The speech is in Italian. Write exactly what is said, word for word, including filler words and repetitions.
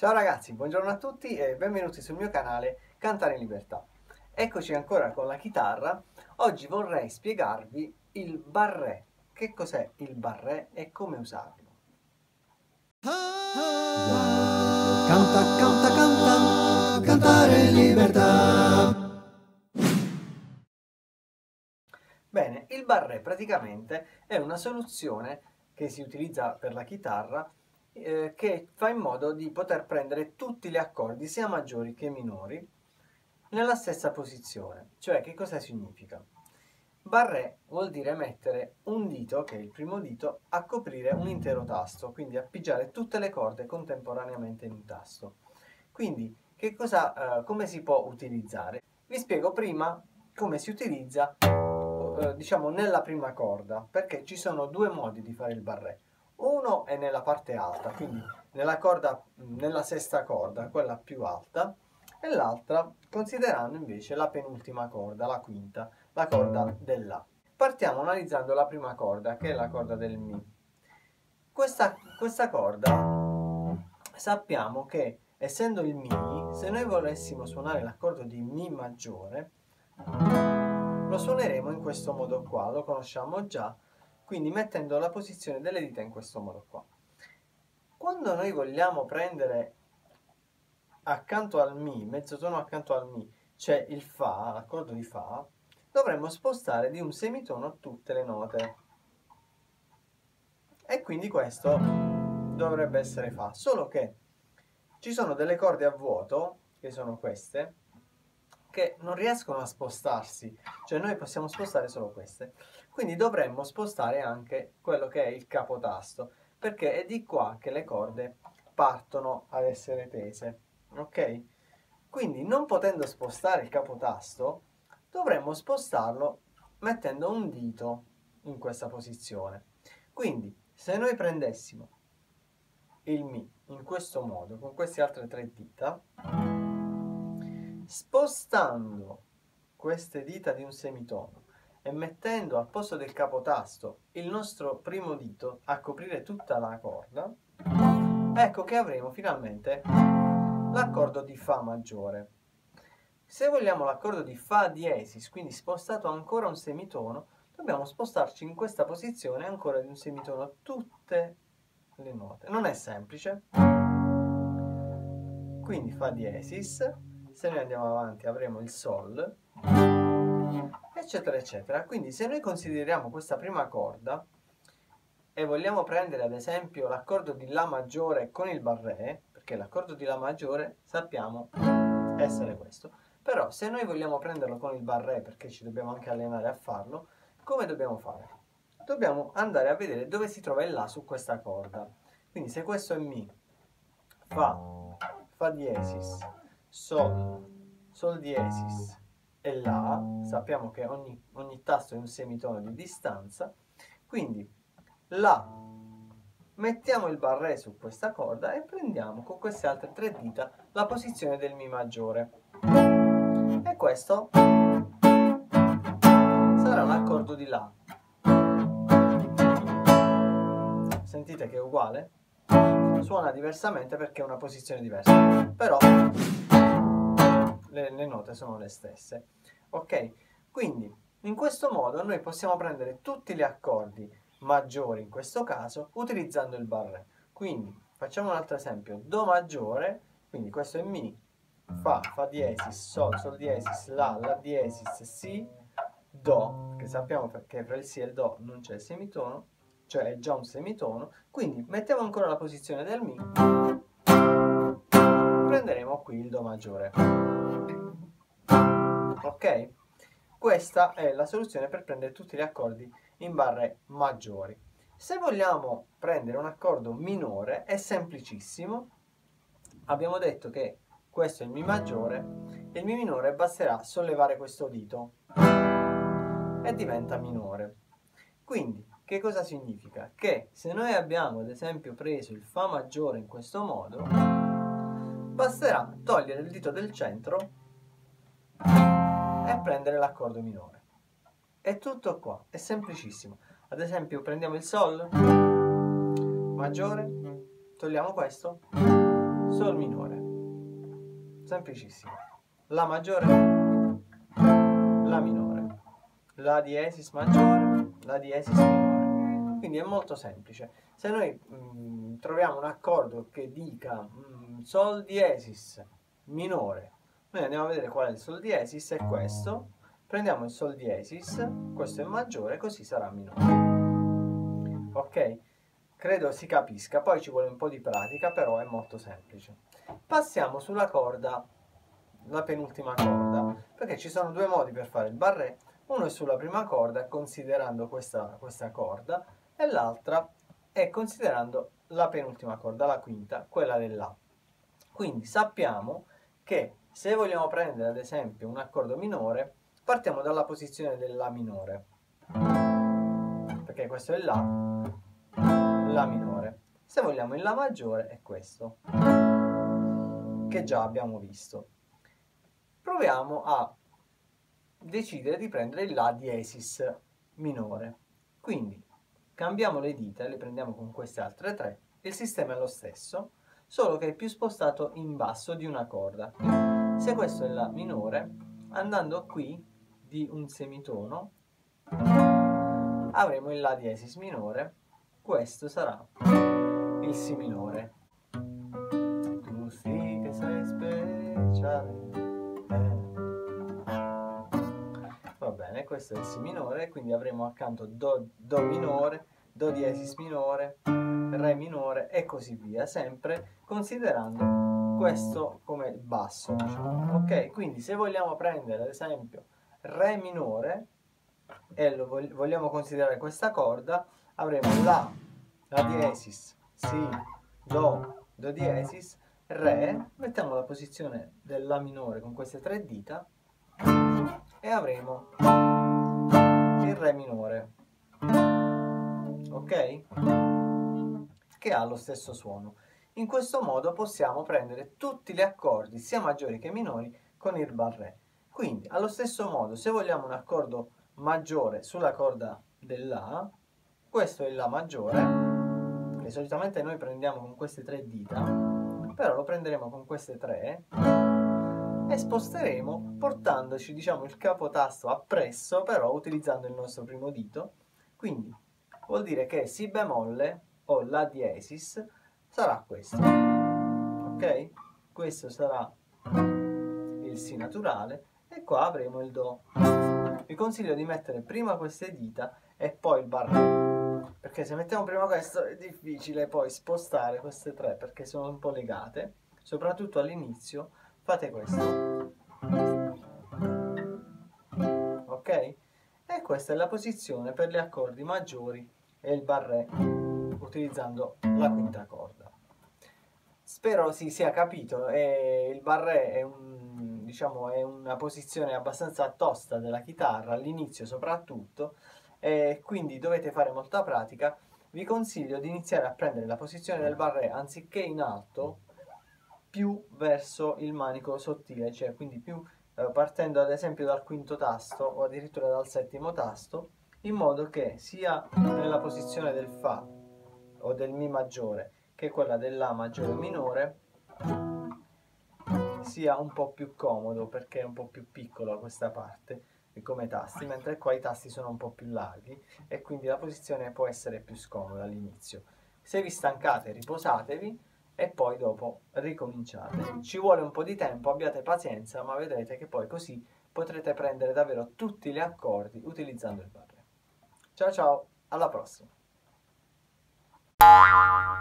Ciao ragazzi, buongiorno a tutti e benvenuti sul mio canale Cantare in Libertà. Eccoci ancora con la chitarra. Oggi vorrei spiegarvi il barré. Che cos'è il barré e come usarlo. Canta, canta, canta, cantare in libertà. Bene, il barré praticamente è una soluzione che si utilizza per la chitarra eh, che fa in modo di poter prendere tutti gli accordi, sia maggiori che minori, nella stessa posizione. Cioè, che cosa significa? Barré vuol dire mettere un dito, che è il primo dito, a coprire un intero tasto, quindi a pigiare tutte le corde contemporaneamente in un tasto. Quindi, che cosa, eh, come si può utilizzare? Vi spiego prima come si utilizza, eh, diciamo, nella prima corda, perché ci sono due modi di fare il barré. Uno è nella parte alta, quindi nella corda, nella sesta corda, quella più alta, e l'altra considerando invece la penultima corda, la quinta, la corda del La. Partiamo analizzando la prima corda, che è la corda del Mi. Questa, questa corda sappiamo che, essendo il Mi, se noi volessimo suonare l'accordo di Mi maggiore, lo suoneremo in questo modo qua, lo conosciamo già, quindi mettendo la posizione delle dita in questo modo qua. Quando noi vogliamo prendere accanto al Mi, mezzotono accanto al Mi, c'è il Fa, l'accordo di Fa, dovremmo spostare di un semitono tutte le note. E quindi questo dovrebbe essere Fa, solo che ci sono delle corde a vuoto, che sono queste, che non riescono a spostarsi, cioè noi possiamo spostare solo queste. Quindi dovremmo spostare anche quello che è il capotasto, perché è di qua che le corde partono ad essere tese, ok? Quindi non potendo spostare il capotasto, dovremmo spostarlo mettendo un dito in questa posizione. Quindi se noi prendessimo il Mi in questo modo, con queste altre tre dita, spostando queste dita di un semitono e mettendo al posto del capotasto il nostro primo dito a coprire tutta la corda, ecco che avremo finalmente l'accordo di Fa maggiore. Se vogliamo l'accordo di Fa diesis, quindi spostato ancora un semitono, dobbiamo spostarci in questa posizione ancora di un semitono tutte le note. Non è semplice. Quindi Fa diesis, se noi andiamo avanti avremo il Sol, eccetera eccetera. Quindi se noi consideriamo questa prima corda e vogliamo prendere ad esempio l'accordo di La maggiore con il barré, perché l'accordo di La maggiore sappiamo essere questo, però se noi vogliamo prenderlo con il barré, perché ci dobbiamo anche allenare a farlo, come dobbiamo fare? Dobbiamo andare a vedere dove si trova il La su questa corda. Quindi se questo è Mi, Fa, Fa diesis, Sol, Sol diesis e La, sappiamo che ogni, ogni tasto è un semitono di distanza, quindi La, mettiamo il barré su questa corda e prendiamo con queste altre tre dita la posizione del Mi maggiore. E questo sarà un accordo di La. Sentite che è uguale? Suona diversamente perché è una posizione diversa, però le, le note sono le stesse. Ok? Quindi in questo modo noi possiamo prendere tutti gli accordi maggiori in questo caso utilizzando il barré. Quindi facciamo un altro esempio: Do maggiore, quindi questo è Mi, Fa, Fa diesis, Sol, Sol diesis, La, La diesis, Si, Do, che sappiamo che fra il Si e il Do non c'è il semitono, cioè è già un semitono, quindi mettiamo ancora la posizione del Mi, prenderemo qui il Do maggiore. Ok? Questa è la soluzione per prendere tutti gli accordi in barré maggiori. Se vogliamo prendere un accordo minore è semplicissimo. Abbiamo detto che questo è il Mi maggiore e il Mi minore basterà sollevare questo dito e diventa minore. Quindi che cosa significa? Che se noi abbiamo ad esempio preso il Fa maggiore in questo modo, basterà togliere il dito del centro e prendere l'accordo minore. È tutto qua, è semplicissimo. Ad esempio prendiamo il Sol maggiore, togliamo questo, Sol minore. Semplicissimo. La maggiore, La minore. La diesis maggiore, La diesis minore. Quindi è molto semplice. Se noi mh, troviamo un accordo che dica mh, Sol diesis minore, noi andiamo a vedere qual è il Sol diesis, è questo. Prendiamo il Sol diesis, questo è maggiore, così sarà minore. Ok? Credo si capisca, poi ci vuole un po' di pratica, però è molto semplice. Passiamo sulla corda, la penultima corda, perché ci sono due modi per fare il barré. Uno è sulla prima corda, considerando questa, questa corda, e l'altra è considerando la penultima corda, la quinta, quella dell'A. Quindi sappiamo che se vogliamo prendere ad esempio un accordo minore, partiamo dalla posizione dell'A minore, perché questo è l'A, La minore. Se vogliamo il La maggiore è questo, che già abbiamo visto. Proviamo a decidere di prendere il La diesis minore. Quindi cambiamo le dita e le prendiamo con queste altre tre. Il sistema è lo stesso, solo che è più spostato in basso di una corda. Se questo è La minore, andando qui di un semitono, avremo il La diesis minore. Questo sarà il Si minore. Tu sì che sei speciale. Va bene, questo è il Si minore, quindi avremo accanto Do, Do minore, Do diesis minore, Re minore e così via, sempre considerando questo come il basso, diciamo. Ok, quindi se vogliamo prendere ad esempio Re minore e lo vogliamo considerare questa corda, avremo La, La diesis, Si, Do, Do diesis, Re, mettiamo la posizione del La minore con queste tre dita e avremo il Re minore, ok? Che ha lo stesso suono. In questo modo possiamo prendere tutti gli accordi, sia maggiori che minori, con il barré. Quindi, allo stesso modo, se vogliamo un accordo maggiore sulla corda dell'A, questo è il La maggiore, che solitamente noi prendiamo con queste tre dita, però lo prenderemo con queste tre e sposteremo portandoci, diciamo, il capotasto appresso, però utilizzando il nostro primo dito. Quindi vuol dire che Si bemolle o La diesis sarà questo, ok? Questo sarà il Si naturale e qua avremo il Do. Vi consiglio di mettere prima queste dita e poi il barré, perché se mettiamo prima questo è difficile poi spostare queste tre perché sono un po' legate, soprattutto all'inizio. Fate questo, ok? E questa è la posizione per gli accordi maggiori e il barré utilizzando la quinta corda. Spero si sia capito. E il barré è, un, diciamo, è una posizione abbastanza tosta della chitarra, all'inizio soprattutto, e quindi dovete fare molta pratica. Vi consiglio di iniziare a prendere la posizione del barré anziché in alto, più verso il manico sottile, cioè quindi più eh, partendo ad esempio dal quinto tasto o addirittura dal settimo tasto, in modo che sia nella posizione del Fa o del Mi maggiore che quella del La maggiore o minore sia un po' più comodo, perché è un po' più piccola questa parte come tasti, mentre qua i tasti sono un po' più larghi e quindi la posizione può essere più scomoda all'inizio. Se vi stancate riposatevi e poi dopo ricominciate. Ci vuole un po' di tempo, abbiate pazienza, ma vedrete che poi così potrete prendere davvero tutti gli accordi utilizzando il barré. Ciao ciao, alla prossima!